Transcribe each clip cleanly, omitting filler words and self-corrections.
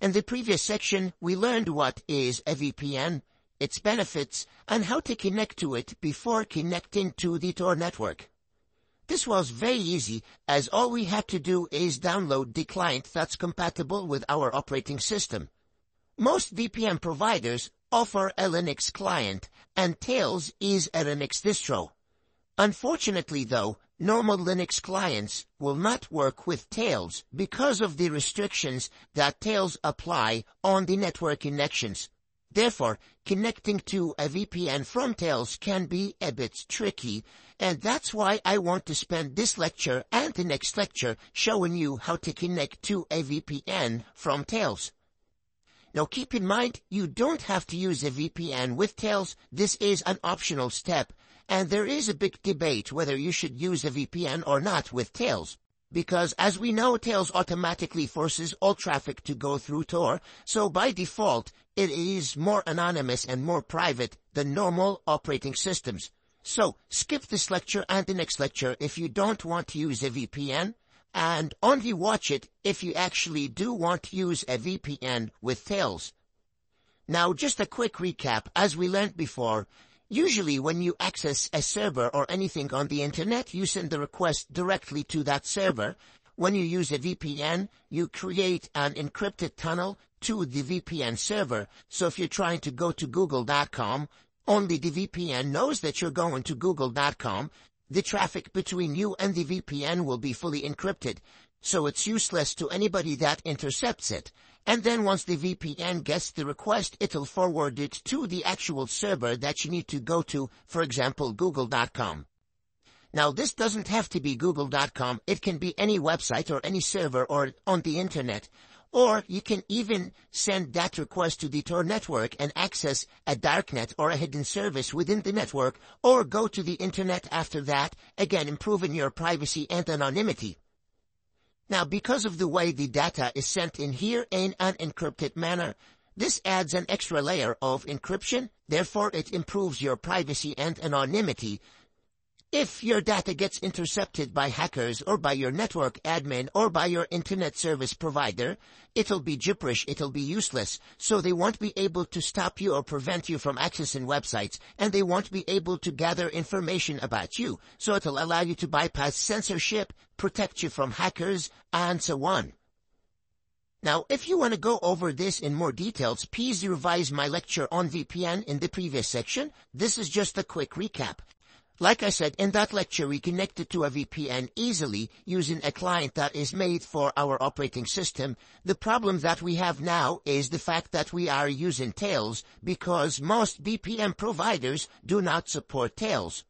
In the previous section, we learned what is a VPN, its benefits, and how to connect to it before connecting to the Tor network. This was very easy, as all we had to do is download the client that's compatible with our operating system. Most VPN providers offer a Linux client, and Tails is a Linux distro. Unfortunately though, normal Linux clients will not work with Tails because of the restrictions that Tails apply on the network connections. Therefore, connecting to a VPN from Tails can be a bit tricky, and that's why I want to spend this lecture and the next lecture showing you how to connect to a VPN from Tails. Now keep in mind, you don't have to use a VPN with Tails. This is an optional step, and there is a big debate whether you should use a VPN or not with Tails. Because as we know, Tails automatically forces all traffic to go through Tor, so by default, it is more anonymous and more private than normal operating systems. So skip this lecture and the next lecture if you don't want to use a VPN, and only watch it if you actually do want to use a VPN with Tails. Now just a quick recap, as we learned before, usually when you access a server or anything on the internet, you send the request directly to that server. When you use a VPN, you create an encrypted tunnel to the VPN server. So if you're trying to go to google.com, only the VPN knows that you're going to google.com. The traffic between you and the VPN will be fully encrypted, so it's useless to anybody that intercepts it. And then once the VPN gets the request, it'll forward it to the actual server that you need to go to, for example, google.com. Now, this doesn't have to be google.com. It can be any website or any server or on the internet. Or you can even send that request to the Tor network and access a darknet or a hidden service within the network, or go to the internet after that, again improving your privacy and anonymity. Now, because of the way the data is sent in here in an encrypted manner, this adds an extra layer of encryption, therefore it improves your privacy and anonymity. If your data gets intercepted by hackers or by your network admin or by your internet service provider, it'll be gibberish, it'll be useless, so they won't be able to stop you or prevent you from accessing websites, and they won't be able to gather information about you, so it'll allow you to bypass censorship, protect you from hackers, and so on. Now, if you want to go over this in more details, please revise my lecture on VPN in the previous section. This is just a quick recap. Like I said, in that lecture, we connected to a VPN easily using a client that is made for our operating system. The problem that we have now is the fact that we are using Tails because most VPN providers do not support Tails.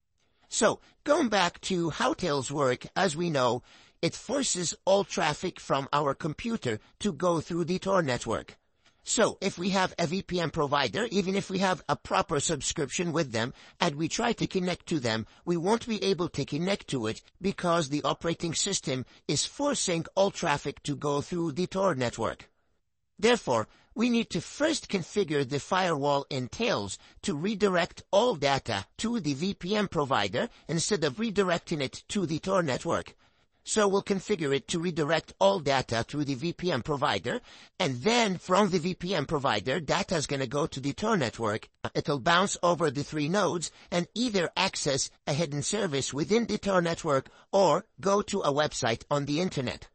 So, going back to how Tails work, as we know, it forces all traffic from our computer to go through the Tor network. So, if we have a VPN provider, even if we have a proper subscription with them, and we try to connect to them, we won't be able to connect to it because the operating system is forcing all traffic to go through the Tor network. Therefore, we need to first configure the firewall in Tails to redirect all data to the VPN provider instead of redirecting it to the Tor network. So we'll configure it to redirect all data through the VPN provider, and then from the VPN provider, data is going to go to the Tor network. It'll bounce over the 3 nodes and either access a hidden service within the Tor network or go to a website on the internet.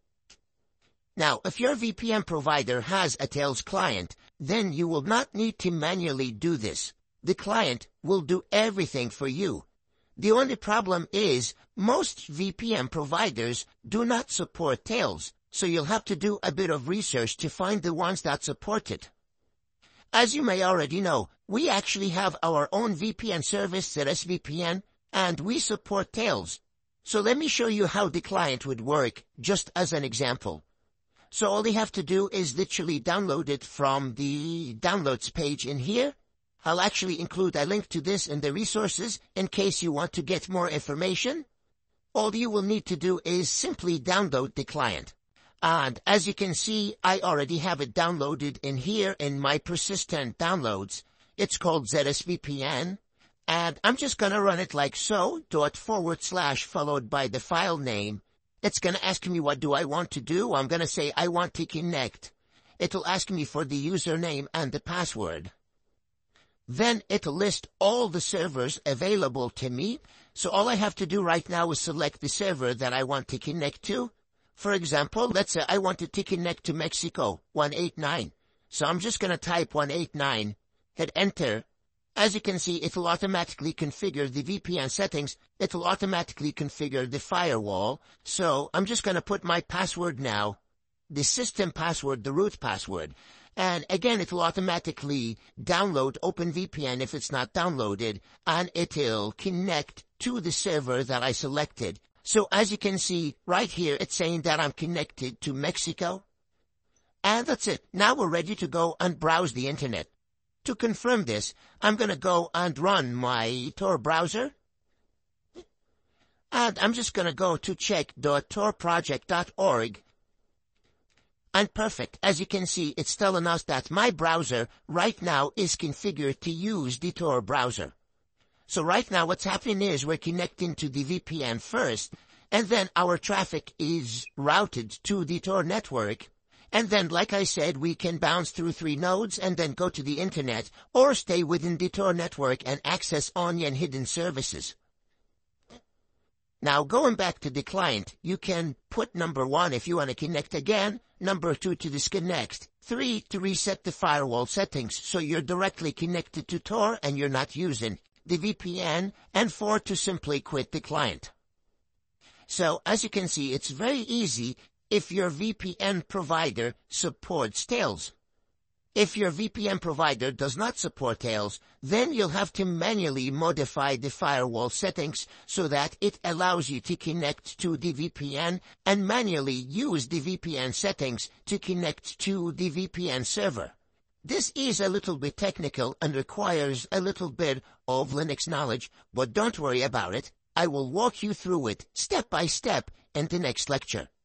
Now, if your VPN provider has a Tails client, then you will not need to manually do this. The client will do everything for you. The only problem is most VPN providers do not support Tails, so you'll have to do a bit of research to find the ones that support it. As you may already know, we actually have our own VPN service, VPN, and we support Tails. So let me show you how the client would work, just as an example. So all you have to do is literally download it from the downloads page in here. I'll actually include a link to this in the resources in case you want to get more information. All you will need to do is simply download the client. And as you can see, I already have it downloaded in here in my persistent downloads. It's called ZSVPN. And I'm just going to run it like so, // followed by the file name. It's going to ask me what do I want to do. I'm going to say I want to connect. it'll ask me for the username and the password. Then it'll list all the servers available to me, so all I have to do right now is select the server that I want to connect to. For example, let's say I wanted to connect to Mexico 189. So I'm just going to type 189, hit enter. As you can see, it'll automatically configure the VPN settings. It'll automatically configure the firewall. So I'm just going to put my password now, the system password, the root password. And again, it'll automatically download OpenVPN if it's not downloaded, and it'll connect to the server that I selected. So as you can see right here, it's saying that I'm connected to Mexico. And that's it. Now we're ready to go and browse the internet. To confirm this, I'm going to go and run my Tor browser. And I'm just going to go to check.torproject.org. And perfect. As you can see, it's telling us that my browser right now is configured to use the Tor browser. So right now what's happening is we're connecting to the VPN first, and then our traffic is routed to the Tor network. And then, like I said, we can bounce through 3 nodes and then go to the internet, or stay within the Tor network and access onion hidden services. Now, going back to the client, you can put number 1 if you want to connect again, number 2 to disconnect, 3 to reset the firewall settings so you're directly connected to Tor and you're not using the VPN, and 4 to simply quit the client. So, as you can see, it's very easy if your VPN provider supports tails. If your VPN provider does not support tails, then you'll have to manually modify the firewall settings so that it allows you to connect to the VPN and manually use the VPN settings to connect to the VPN server. This is a little bit technical and requires a little bit of Linux knowledge, but don't worry about it. I will walk you through it step by step in the next lecture.